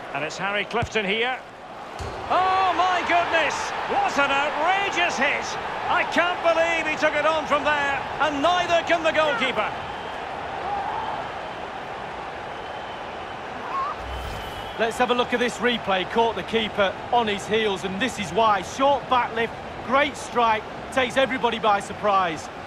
And it's Harry Clifton here. Oh, my goodness! What an outrageous hit! I can't believe he took it on from there, and neither can the goalkeeper. Let's have a look at this replay. Caught the keeper on his heels, and this is why. Short back lift, great strike, takes everybody by surprise.